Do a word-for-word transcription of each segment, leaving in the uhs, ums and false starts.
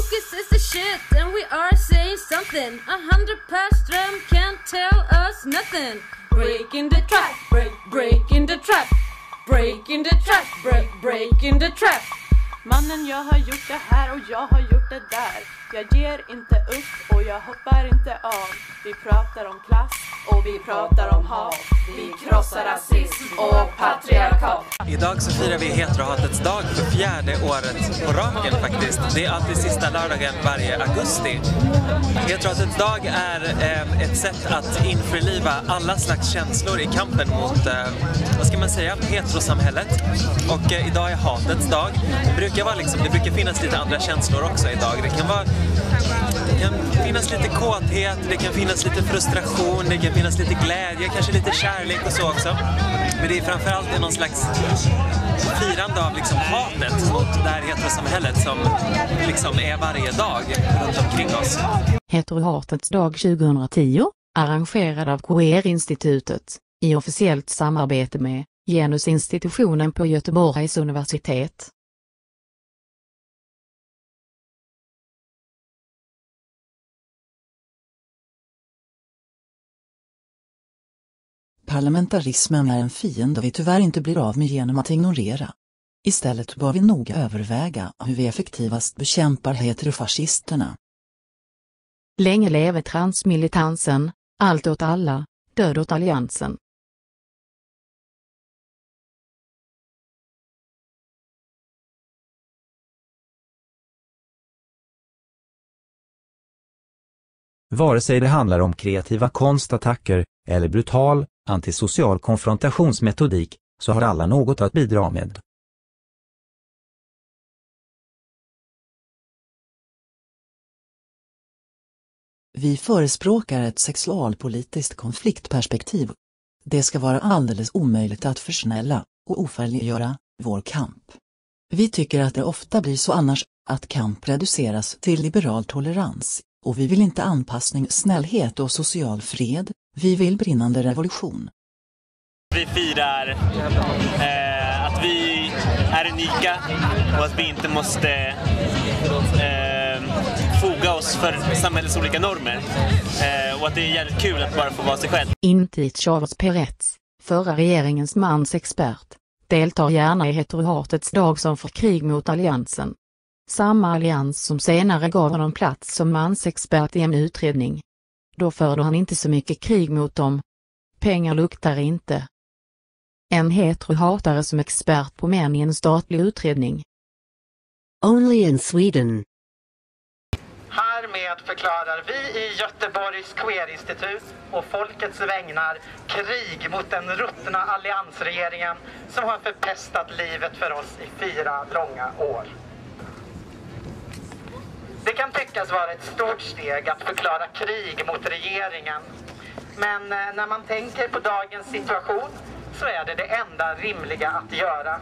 Focus is the shit and we are saying something. A hundred per ström can't tell us nothing. Breaking the trap, break, breaking the trap. Breaking the trap, break, breaking the trap. Mannen, jag har gjort det här och jag har gjort det där. Jag ger inte upp och jag hoppar inte av. Vi pratar om klass och vi pratar om hat. Vi krossar rasism och patriarkat. Idag så firar vi heterohatets dag för fjärde året på raken faktiskt. Det är alltid sista lördagen varje augusti. Heterohatets dag är eh, ett sätt att införliva alla slags känslor i kampen mot, eh, vad ska man säga, heterosamhället. Och eh, idag är hatets dag. Det brukar vara liksom, det brukar finnas lite andra känslor också idag. Det kan vara Det kan finnas lite kåthet, det kan finnas lite frustration, det kan finnas lite glädje, kanske lite kärlek och så också. Men det är framförallt någon slags firande av liksom hatet mot det här heterosamhället som liksom är varje dag runt omkring oss. Heterohatets dag tjugohundratio, arrangerad av Queer-institutet, i officiellt samarbete med Genusinstitutionen på Göteborgs universitet. Parlamentarismen är en fiende vi tyvärr inte blir av med genom att ignorera. Istället bör vi noga överväga hur vi effektivast bekämpar heterofascisterna. Länge leve transmilitansen, allt åt alla, död åt alliansen. Vare sig det handlar om kreativa konstattacker eller brutal, antisocial konfrontationsmetodik, så har alla något att bidra med. Vi förespråkar ett sexualpolitiskt konfliktperspektiv. Det ska vara alldeles omöjligt att försnälla och ofärdiggöra vår kamp. Vi tycker att det ofta blir så annars, att kamp reduceras till liberal tolerans, och vi vill inte anpassning, snällhet och social fred, vi vill brinnande revolution. Vi firar eh, att vi är unika och att vi inte måste eh, foga oss för samhällets olika normer. Eh, och att det är jävligt kul att bara få vara sig själv. Intit Charles Peretz, förra regeringens mansexpert, deltar gärna i heterohatets dag som för krig mot alliansen. Samma allians som senare gav honom plats som mansexpert i en utredning. Då förde han inte så mycket krig mot dem. Pengar luktar inte. En heterohatare som expert på män i en statlig utredning. Only in Sweden. Härmed förklarar vi i Göteborgs Queer-institut och folkets vägnar krig mot den ruttna alliansregeringen som har förpestat livet för oss i fyra långa år. Det kan tyckas vara ett stort steg att förklara krig mot regeringen. Men när man tänker på dagens situation så är det det enda rimliga att göra.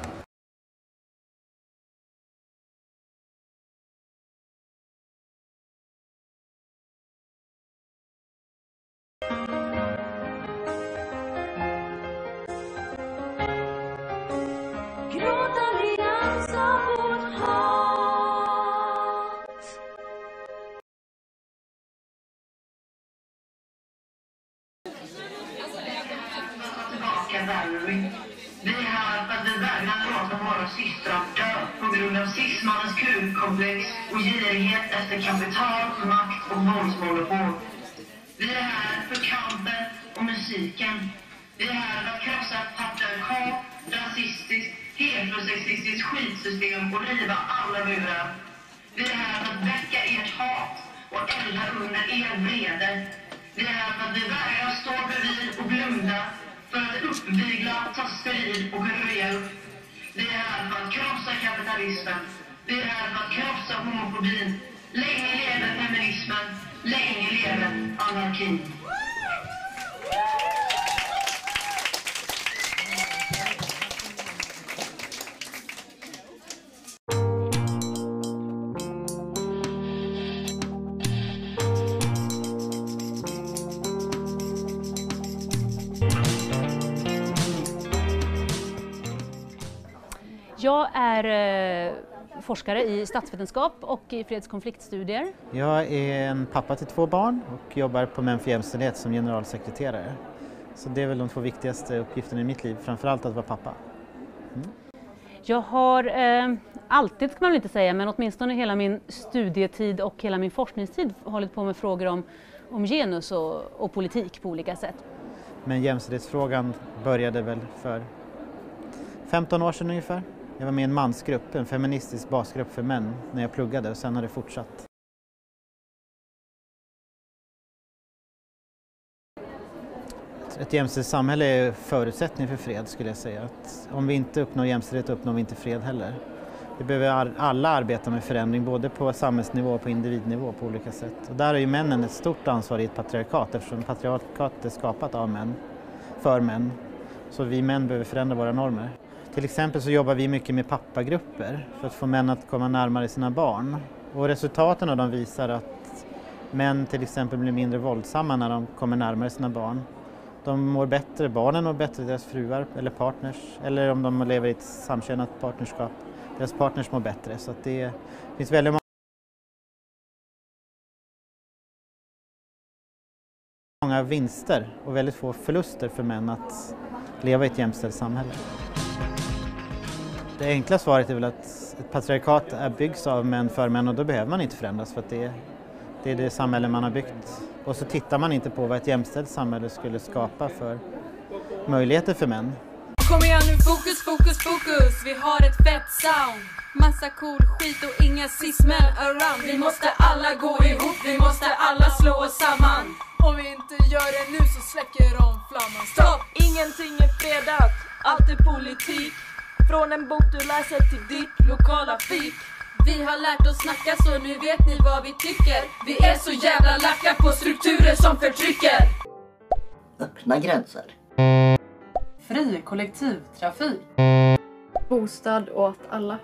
Vi är här för att vi vägrar låta våra systrar dö på grund av cismannens krukkomplex och girighet efter kapital, makt och våldsmonopol. Vi är här för kampen och musiken. Vi är här för att krossa patriarkat, rasistiskt, heterosexistiskt skitsystem och riva alla murar. Vi är här för att väcka ert hat och elda under er vrede. Vi är här för att vi vägrar stå bredvid och blunda, för att uppvigla, ta strid och röja upp. Vi är här för att krossa kapitalismen. Vi är här för att krossa homofobin. Länge lever feminismen. Länge lever anarkin. Jag är eh, forskare i statsvetenskap och i fredskonfliktstudier. Jag är en pappa till två barn och jobbar på Män för jämställdhet som generalsekreterare. Så det är väl de två viktigaste uppgifterna i mitt liv, framförallt att vara pappa. Mm. Jag har eh, alltid, kan man väl inte säga, men åtminstone hela min studietid och hela min forskningstid hållit på med frågor om, om genus och, och politik på olika sätt. Men jämställdhetsfrågan började väl för femton år sedan ungefär. Jag var med i en mansgrupp, en feministisk basgrupp för män, när jag pluggade och sen har det fortsatt. Ett jämställt samhälle är förutsättning för fred, skulle jag säga. Att om vi inte uppnår jämställdhet uppnår vi inte fred heller. Vi behöver alla arbeta med förändring, både på samhällsnivå och på individnivå på olika sätt. Och där är ju männen ett stort ansvar i ett patriarkat, eftersom patriarkat är skapat av män, för män. Så vi män behöver förändra våra normer. Till exempel så jobbar vi mycket med pappagrupper för att få män att komma närmare sina barn. Och resultaten av dem visar att män till exempel blir mindre våldsamma när de kommer närmare sina barn. De mår bättre, barnen mår bättre, deras fruar eller partners, eller om de lever i ett samkönat partnerskap, deras partners mår bättre. Så att det finns väldigt många vinster och väldigt få förluster för män att leva i ett jämställt samhälle. Det enkla svaret är väl att ett patriarkat är byggs av män för män och då behöver man inte förändras för att det är, det är det samhälle man har byggt. Och så tittar man inte på vad ett jämställt samhälle skulle skapa för möjligheter för män. Kom igen nu, fokus, fokus, fokus. Vi har ett fett sound. Massa cool skit och inga cis-män around. Vi måste alla gå ihop, vi måste alla slå oss samman. Om vi inte gör det nu så släcker de flamman. Stopp, ingenting är fredat, allt är politik. Från en bok du läser till ditt lokala fik. Vi har lärt oss snacka så nu vet ni vad vi tycker. Vi är så jävla lacka på strukturer som förtrycker. Öppna gränser. Fri kollektivtrafik. Bostad åt alla.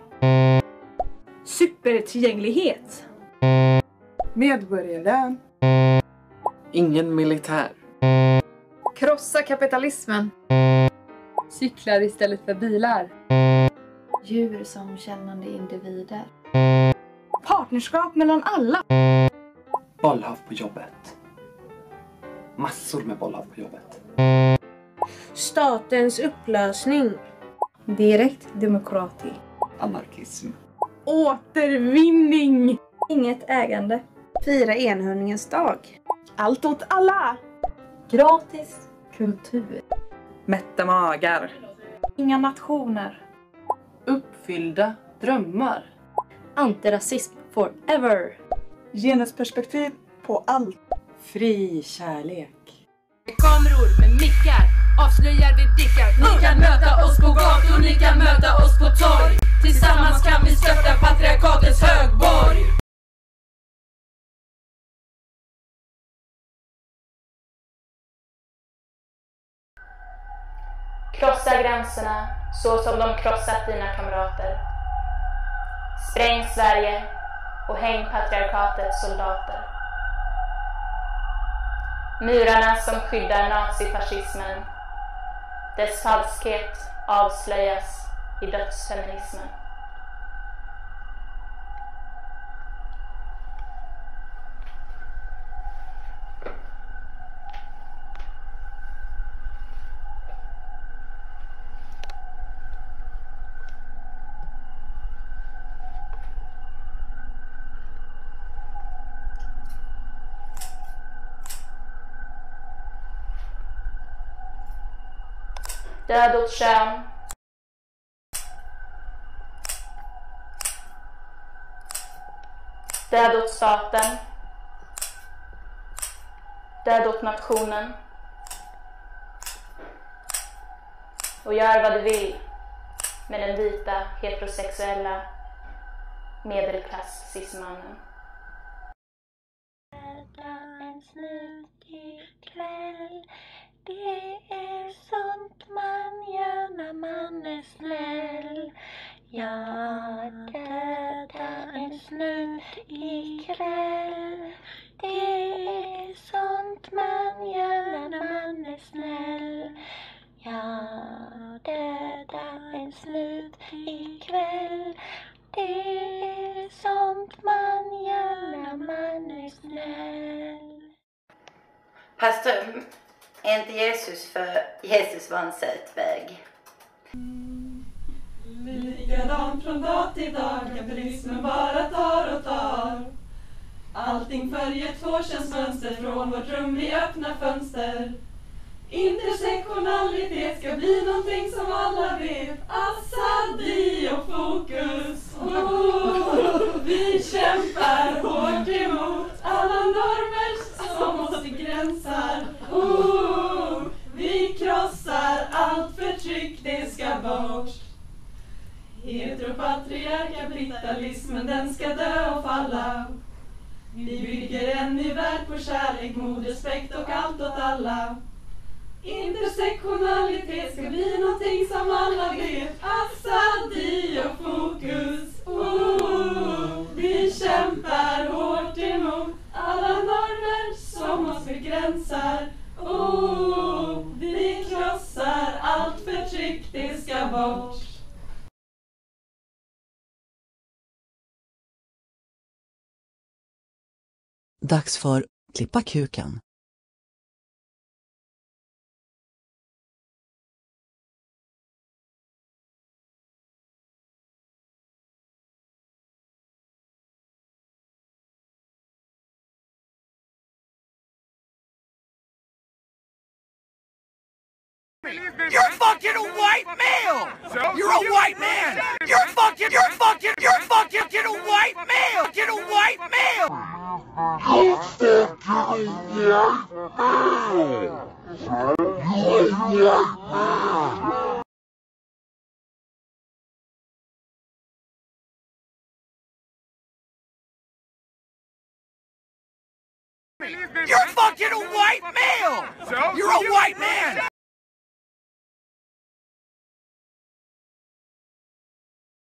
Supertillgänglighet. Medborgarlön. Ingen militär. Krossa kapitalismen. Cyklar istället för bilar. Djur som kännande individer. Partnerskap mellan alla. Bollhav på jobbet. Massor med bollhav på jobbet. Statens upplösning. Direkt demokrati. Anarkism. Återvinning. Inget ägande. Fira enhörningens dag. Allt åt alla. Gratis kultur. Mätta magar. Inga nationer. Uppfyllda drömmar. Antirasism forever. Genusperspektiv på allt. Fri kärlek. Kameror med mickar, avslöjar vi dickar. Ni kan möta oss på gator, ni kan möta oss på torg. Tillsammans kan vi stötta patriarkatets högborg. Krossa gränserna så som de krossat dina kamrater. Spräng Sverige och häng patriarkatets soldater. Murarna som skyddar nazifascismen. Dess falskhet avslöjas i dödsfeminismen. Död åt kön. Död åt staten. Död åt nationen. Och gör vad du vill med den vita heterosexuella medelklass cismannen. En slut ikväll. Det är sånt man gör när man är snäll. Jag dödar en snut ikväll. Det är sånt man gör när man är snäll. Jag dödar en snut ikväll. Det Pastum, är inte Jesus för Jesus var en söt väg. Likadant från dag till dag, kapitalismen bara tar och tar. Allting följer tvåkönsmönster från vårt rum vi öppnar fönster. Intersektionalitet ska bli någonting som alla vet. Assadi och fokus. Oh, vi kämpar hårt emot alla normer som måste gränsar. Oh, vi krossar allt förtryck, det ska bort. Heteropatriarkapitalismen, den ska dö och falla. Vi bygger en ny värld på kärlek, mod, respekt och allt åt alla. Intersektionalitet ska bli någonting som alla vet. Assadi och fokus. Oh, vi kämpar hårt emot alla normer som oss begränsar. Oh, vi krossar allt förtryck, det ska bort. Dags för klippa kuken. You're fucking a white male! You're a white man! You're fucking, you're fucking, you're fucking get a white male! Get a white male! You're fucking a white male! You're a white man! You're fucking a white male! You're a white man!